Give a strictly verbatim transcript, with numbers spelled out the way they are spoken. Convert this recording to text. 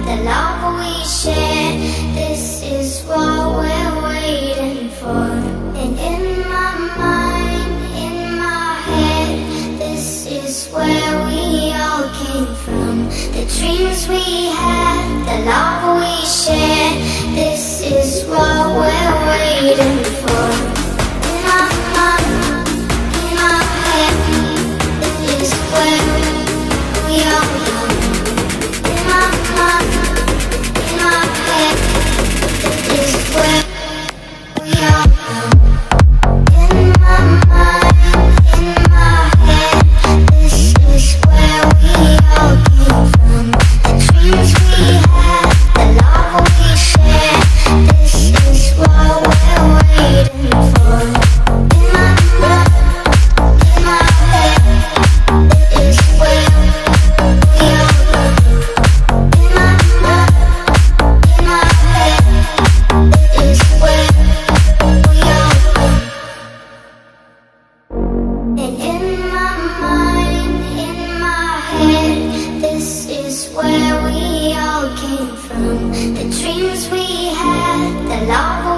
the love we share. This is what we're waiting for. And in my mind, in my head, this is where we all came from. The dreams we had, the love we share. This is what we're waiting for. In my mind, in my head, this is where we all come. In my mind, in my head, this is where we all come. In my mind, in my head, this is where we all came from. The dreams we had, the love we share. This is what we're waiting for. In my mind, in my head, this is where we all come. In my mind, in my head, this is where we all come. And in my mind, in my head, this is where we all came from. The dreams we had, the love